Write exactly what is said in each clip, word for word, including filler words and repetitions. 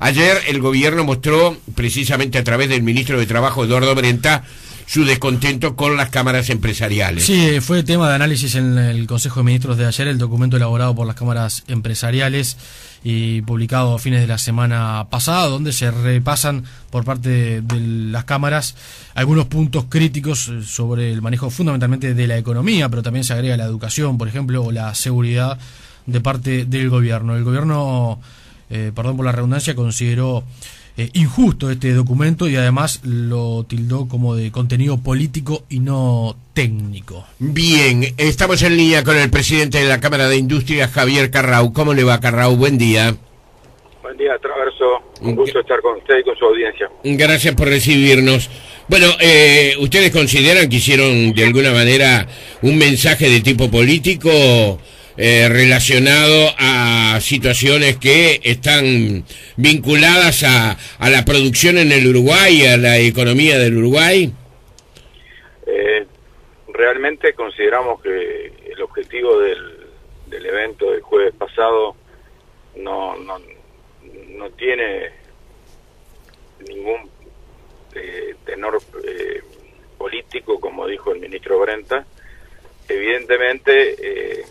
Ayer el gobierno mostró, precisamente a través del ministro de Trabajo, Eduardo Brenta, su descontento con las cámaras empresariales. Sí, fue tema de análisis en el Consejo de Ministros de ayer, el documento elaborado por las cámaras empresariales y publicado a fines de la semana pasada, donde se repasan por parte de las cámaras algunos puntos críticos sobre el manejo fundamentalmente de la economía, pero también se agrega la educación, por ejemplo, o la seguridad de parte del gobierno. El gobierno, eh, perdón por la redundancia, consideró Eh, injusto este documento y además lo tildó como de contenido político y no técnico. Bien, estamos en línea con el presidente de la Cámara de Industria, Javier Carrau. ¿Cómo le va, Carrau? Buen día. Buen día, Traverso. Un gusto estar con usted y con su audiencia. Gracias por recibirnos. Bueno, eh, ¿ustedes consideran que hicieron de alguna manera un mensaje de tipo político Eh, relacionado a situaciones que están vinculadas a, a la producción en el Uruguay, a la economía del Uruguay? Eh, realmente consideramos que el objetivo del, del evento del jueves pasado no, no, no tiene ningún eh, tenor eh, político, como dijo el ministro Brenta. Evidentemente, eh,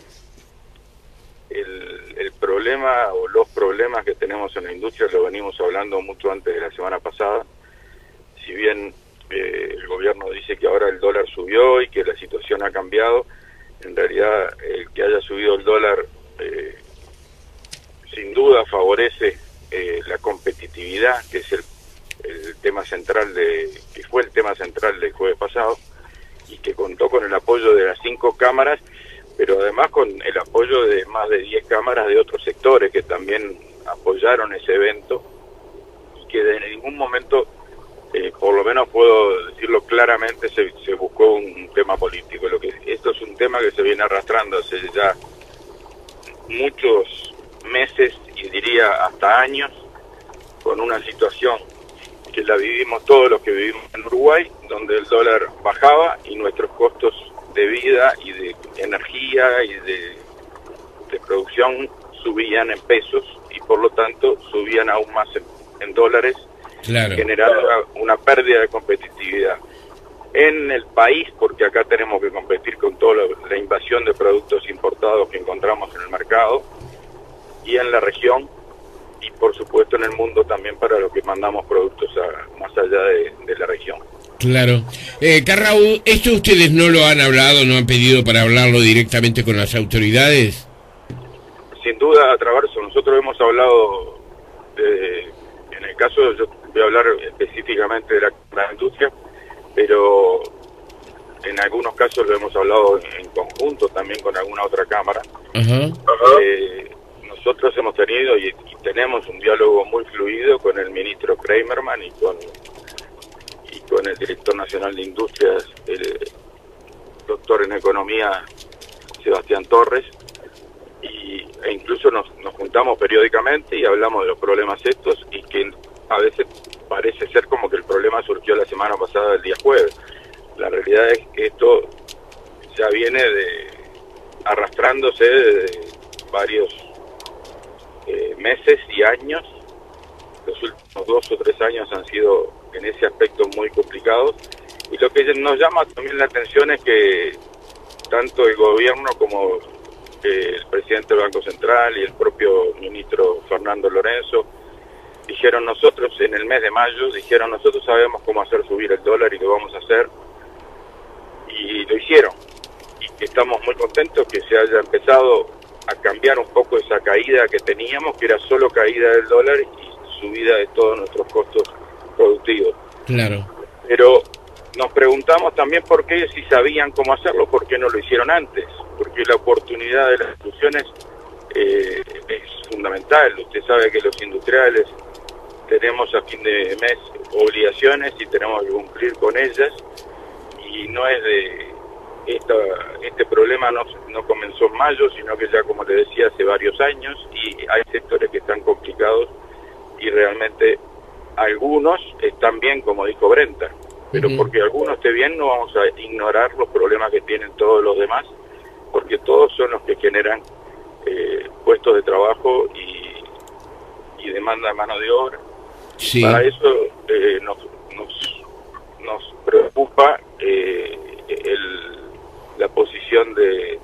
El, el problema o los problemas que tenemos en la industria lo venimos hablando mucho antes de la semana pasada. Si bien eh, el gobierno dice que ahora el dólar subió y que la situación ha cambiado, en realidad el que haya subido el dólar eh, sin duda favorece eh, la competitividad, que es el, el tema central de que fue el tema central del jueves pasado y que contó con el apoyo de las cinco cámaras, pero además con el apoyo de más de diez cámaras de otros sectores que también apoyaron ese evento y que de ningún momento, eh, por lo menos puedo decirlo claramente, se, se buscó un, un tema político. Lo que esto es un tema que se viene arrastrando hace ya muchos meses y diría hasta años, con una situación que la vivimos todos los que vivimos en Uruguay, donde el dólar bajaba y nuestros costos de vida y de energía y de, de producción subían en pesos y por lo tanto subían aún más en, en dólares, claro, generando una pérdida de competitividad en el país, porque acá tenemos que competir con toda la, la invasión de productos importados que encontramos en el mercado, y en la región y por supuesto en el mundo también para lo que mandamos productos a, más allá de, de la región. Claro. Eh, Carrau, ¿esto ustedes no lo han hablado, no han pedido para hablarlo directamente con las autoridades? Sin duda, Traverso, nosotros hemos hablado, de, en el caso, yo voy a hablar específicamente de la, la industria, pero en algunos casos lo hemos hablado en, en conjunto también con alguna otra cámara. Ajá. Eh, nosotros hemos tenido y, y tenemos un diálogo muy fluido con el ministro Kramerman y con con el director nacional de Industrias, el doctor en Economía, Sebastián Torres, y, e incluso nos, nos juntamos periódicamente y hablamos de los problemas estos, y que a veces parece ser como que el problema surgió la semana pasada, el día jueves. La realidad es que esto ya viene de arrastrándose de varios eh, meses y años. Los últimos dos o tres años han sido en ese aspecto muy complicados, y lo que nos llama también la atención es que tanto el gobierno como eh, el presidente del Banco Central y el propio ministro Fernando Lorenzo dijeron nosotros en el mes de mayo, dijeron nosotros sabemos cómo hacer subir el dólar y lo vamos a hacer, y lo hicieron, y que estamos muy contentos que se haya empezado a cambiar un poco esa caída que teníamos, que era solo caída del dólar y subida de todos nuestros costos productivos. Claro. Pero nos preguntamos también por qué, si sabían cómo hacerlo, por qué no lo hicieron antes, porque la oportunidad de las instituciones eh, es fundamental. Usted sabe que los industriales tenemos a fin de mes obligaciones y tenemos que cumplir con ellas, y no es de esta, este problema no, no comenzó en mayo, sino que ya, como le decía, hace varios años, y hay sectores que están complicados y realmente algunos están bien, como dijo Brenta, pero uh-huh. porque algunos esté bien no vamos a ignorar los problemas que tienen todos los demás, porque todos son los que generan eh, puestos de trabajo y, y demanda de mano de obra. Sí. Para eso eh, nos, nos, nos preocupa eh, el, la posición de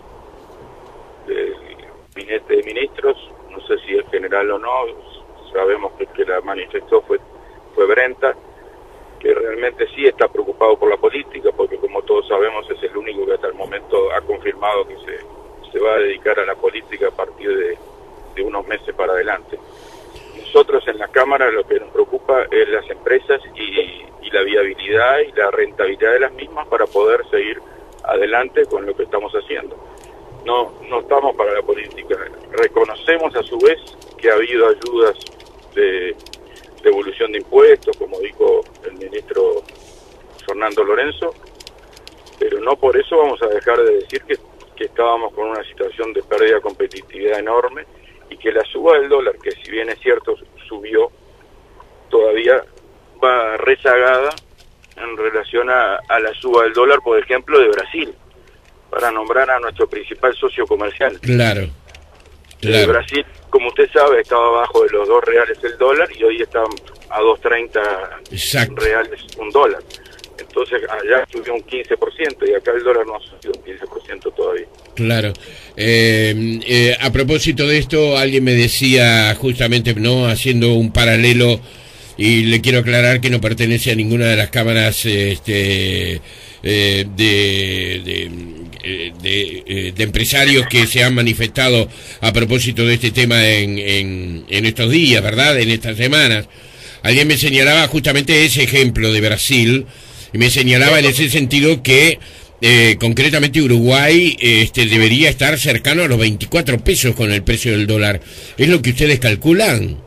del gabinete de ministros. No sé si es general o no, sabemos que el que la manifestó fue, fue Brenta, que realmente sí está preocupado por la política, porque como todos sabemos es el único que hasta el momento ha confirmado que se, se va a dedicar a la política a partir de, de unos meses para adelante. Nosotros en la Cámara lo que nos preocupa es las empresas y, y la viabilidad y la rentabilidad de las mismas para poder seguir adelante con lo que estamos haciendo. No, no estamos para la política. Reconocemos a su vez que ha habido ayudas de devolución de impuestos, como dijo el ministro Fernando Lorenzo, pero no por eso vamos a dejar de decir que, que estábamos con una situación de pérdida de competitividad enorme y que la suba del dólar, que si bien es cierto subió, todavía va rezagada en relación a, a la suba del dólar, por ejemplo, de Brasil, para nombrar a nuestro principal socio comercial. Claro, claro. Eh, Brasil, como usted sabe, estaba abajo de los dos reales el dólar y hoy está a dos treinta reales un dólar. Entonces allá subió un quince por ciento y acá el dólar no ha subido un quince por ciento todavía. Claro. Eh, eh, a propósito de esto, alguien me decía justamente, no, haciendo un paralelo, y le quiero aclarar que no pertenece a ninguna de las cámaras este, eh, de... de De, de empresarios que se han manifestado a propósito de este tema en, en, en estos días, ¿verdad? En estas semanas. Alguien me señalaba justamente ese ejemplo de Brasil, y me señalaba en ese sentido que eh, concretamente Uruguay este, debería estar cercano a los veinticuatro pesos con el precio del dólar. ¿Es lo que ustedes calculan?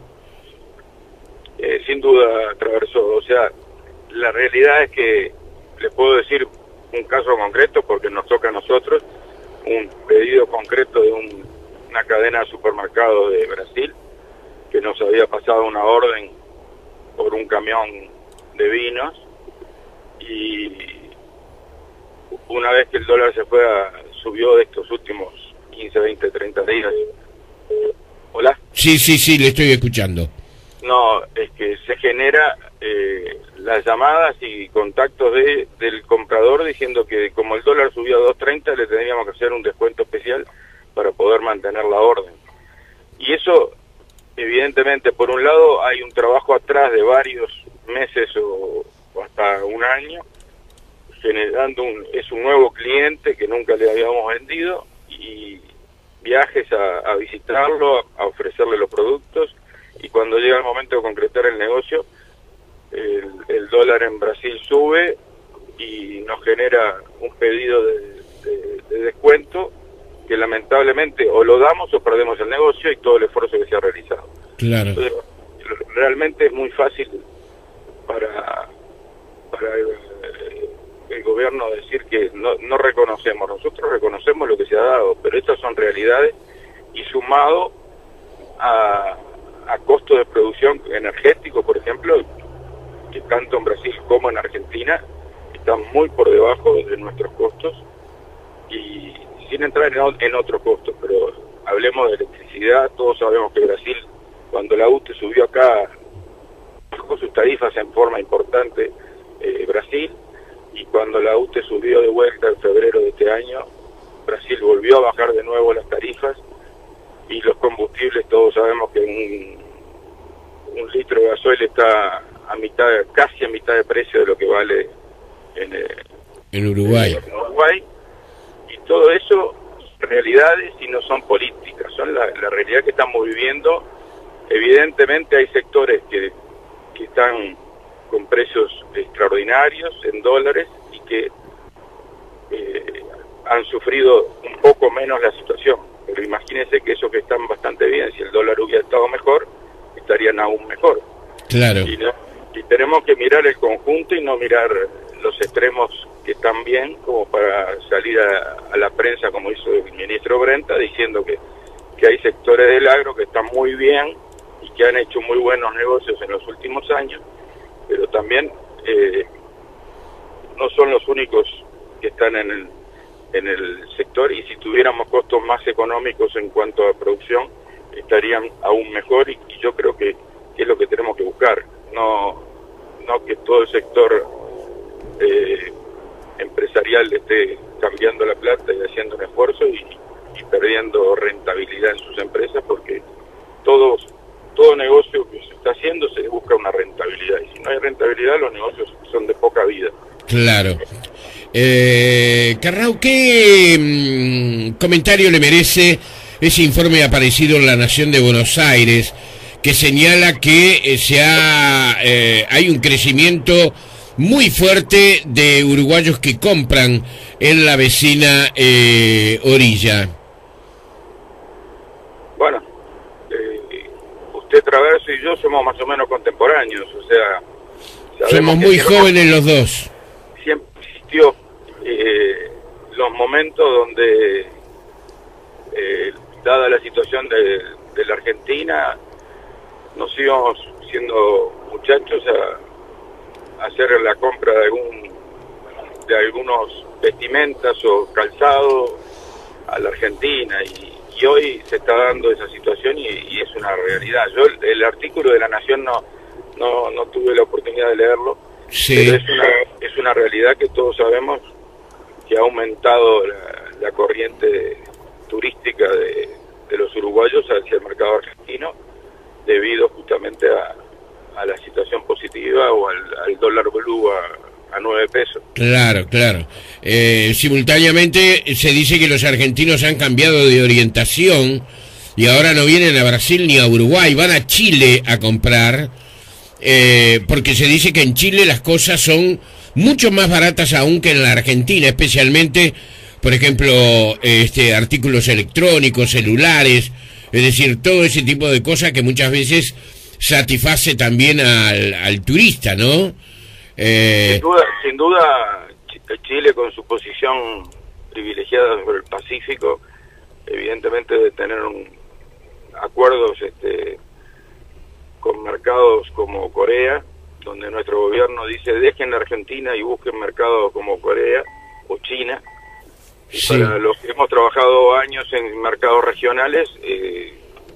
Eh, sin duda, Traverso. O sea, la realidad es que le puedo decir un caso concreto porque nos toca a nosotros, un pedido concreto de un, una cadena de supermercados de Brasil que nos había pasado una orden por un camión de vinos, y una vez que el dólar se fue a, subió de estos últimos quince, veinte, treinta días. ¿Hola? Sí, sí, sí, le estoy escuchando. No, es que se genera eh, las llamadas y contactos de del comprador diciendo que como el dólar subió a dos treinta le tendríamos que hacer un descuento especial para poder mantener la orden. Y eso, evidentemente, por un lado hay un trabajo atrás de varios meses o, o hasta un año, generando un, es un nuevo cliente que nunca le habíamos vendido, y viajes a, a visitarlo, a, a ofrecerle los productos, y cuando llega el momento de concretar el negocio, el, el dólar en Brasil sube y nos genera un pedido de, de, de descuento que lamentablemente o lo damos o perdemos el negocio y todo el esfuerzo que se ha realizado. Claro. Entonces, realmente es muy fácil para, para el, el gobierno decir que no, no reconocemos. Nosotros reconocemos lo que se ha dado, pero estas son realidades, y sumado a a costos de producción energético, por ejemplo, que tanto en Brasil como en Argentina están muy por debajo de nuestros costos, y sin entrar en, en otros costos, pero hablemos de electricidad. Todos sabemos que Brasil, cuando la U T E subió acá, bajó sus tarifas en forma importante, eh, Brasil, y cuando la U T E subió de vuelta en febrero de este año, Brasil volvió a bajar de nuevo las tarifas. Y los combustibles, todos sabemos que un, un litro de gasoil está a mitad, casi a mitad de precio de lo que vale en, eh, en Uruguay. En Uruguay. Y todo eso son realidades y no son políticas, son la, la realidad que estamos viviendo. Evidentemente hay sectores que, que están con precios extraordinarios en dólares y que eh, han sufrido un poco menos la situación. Pero imagínense que esos que están bastante bien, si el dólar hubiera estado mejor, estarían aún mejor. Claro. Y, no, y tenemos que mirar el conjunto y no mirar los extremos que están bien, como para salir a, a la prensa, como hizo el ministro Brenta, diciendo que, que hay sectores del agro que están muy bien y que han hecho muy buenos negocios en los últimos años, pero también eh, no son los únicos que están en el en el sector, y si tuviéramos costos más económicos en cuanto a producción, estarían aún mejor y, y yo creo que, que es lo que tenemos que buscar, no, no que todo el sector eh, empresarial esté cambiando la plata y haciendo un esfuerzo y, y perdiendo rentabilidad en sus empresas, porque todos, todo negocio que se está haciendo se busca una rentabilidad, y si no hay rentabilidad los negocios son de poca vida. Claro. Eh, Carrau, ¿qué mmm, comentario le merece ese informe aparecido en La Nación de Buenos Aires que señala que eh, se ha, eh, hay un crecimiento muy fuerte de uruguayos que compran en la vecina eh, orilla? Bueno, eh, usted Traverso y yo somos más o menos contemporáneos, o sea... Somos muy jóvenes los dos. Siempre existió eh, los momentos donde, eh, dada la situación de, de la Argentina, nos íbamos siendo muchachos a, a hacer la compra de algún de algunos vestimentas o calzado a la Argentina, y, y hoy se está dando esa situación y, y es una realidad. Yo el, el artículo de La Nación no, no, no tuve la oportunidad de leerlo, sí. Pero es una, es una realidad que todos sabemos que ha aumentado la, la corriente turística de, de los uruguayos hacia el mercado argentino, debido justamente a, a la situación positiva o al, al dólar blue a, a nueve pesos. Claro, claro. Eh, simultáneamente se dice que los argentinos han cambiado de orientación y ahora no vienen a Brasil ni a Uruguay, van a Chile a comprar, eh, porque se dice que en Chile las cosas son mucho más baratas aún que en la Argentina, especialmente, por ejemplo, este artículos electrónicos, celulares, es decir, todo ese tipo de cosas que muchas veces satisface también al, al turista, ¿no? Eh... Sin duda, sin duda, Chile con su posición privilegiada sobre el Pacífico, evidentemente de tener un, acuerdos este, con mercados como Corea, donde nuestro gobierno dice dejen la Argentina y busquen mercados como Corea o China. Sí. Para los que hemos trabajado años en mercados regionales, eh,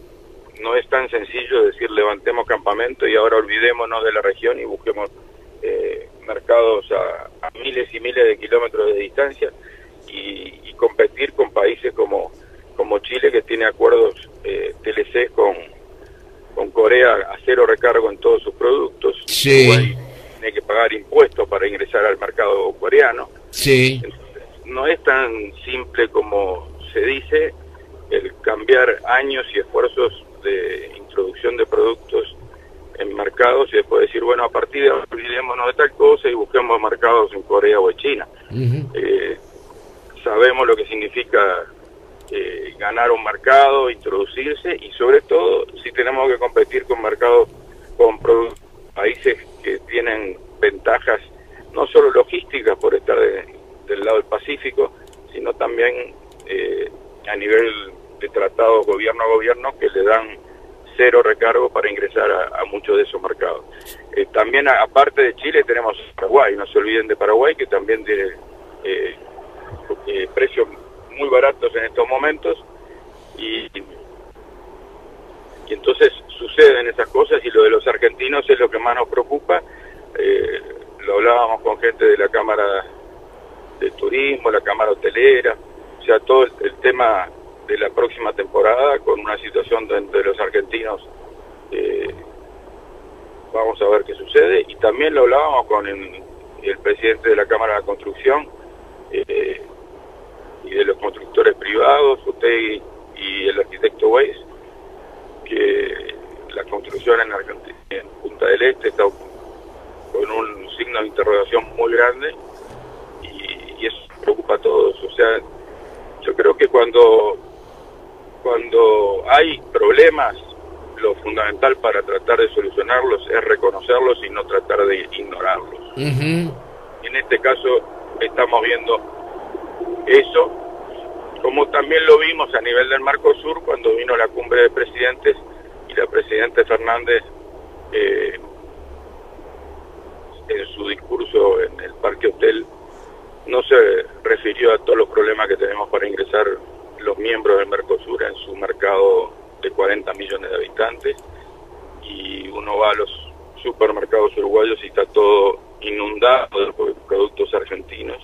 no es tan sencillo decir levantemos campamento y ahora olvidémonos de la región y busquemos eh, mercados a, a miles y miles de kilómetros de distancia y, y competir con países como, como Chile, que tiene acuerdos eh, T L C con, con Corea a cero recargo en todos sus productos. Sí. Uruguay tiene que pagar impuestos para ingresar al mercado coreano. Sí. Entonces, no es tan simple como se dice el cambiar años y esfuerzos de introducción de productos en mercados y después decir, bueno, a partir de ahora olvidémonos de tal cosa y busquemos mercados en Corea o en China. Uh-huh. eh, sabemos lo que significa eh, ganar un mercado, introducirse, y sobre todo si tenemos que competir con mercados, con países que tienen ventajas no solo logísticas por estar de, del lado del Pacífico, sino también eh, a nivel de tratados gobierno a gobierno que le dan cero recargo para ingresar a, a muchos de esos mercados. Eh, también a, aparte de Chile tenemos Paraguay, no se olviden de Paraguay, que también tiene eh, eh, precios muy baratos en estos momentos, y, y entonces suceden esas cosas, y lo de los argentinos es lo que más nos preocupa. Eh, lo hablábamos con gente de la Cámara de Turismo, la Cámara Hotelera, o sea, todo el, el tema de la próxima temporada, con una situación donde los argentinos eh, vamos a ver qué sucede. Y también lo hablábamos con el, el presidente de la Cámara de Construcción eh, y de los constructores privados, usted y, y el arquitecto Weiss, que la construcción en Argentina, en Punta del Este, está con un signo de interrogación muy grande, y, y eso preocupa a todos. O sea, yo creo que cuando cuando hay problemas, lo fundamental para tratar de solucionarlos es reconocerlos y no tratar de ignorarlos. Uh-huh. En este caso estamos viendo eso, como también lo vimos a nivel del Mercosur cuando vino la cumbre de presidentes y la presidenta Fernández eh, en su discurso en el Parque Hotel no se refirió a todos los problemas que tenemos para ingresar los miembros del Mercosur en su mercado de cuarenta millones de habitantes, y uno va a los supermercados uruguayos y está todo inundado de productos argentinos,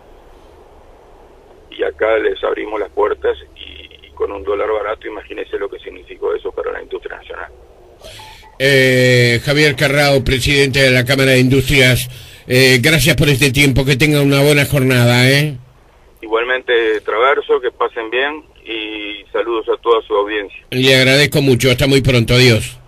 y acá les abrimos las puertas y, y con un dólar barato, imagínese lo que significó eso para la industria nacional. Eh, Javier Carrao, presidente de la Cámara de Industrias, eh, gracias por este tiempo, que tengan una buena jornada, ¿eh? Igualmente, Traverso, que pasen bien y saludos a toda su audiencia. Le agradezco mucho, hasta muy pronto, adiós.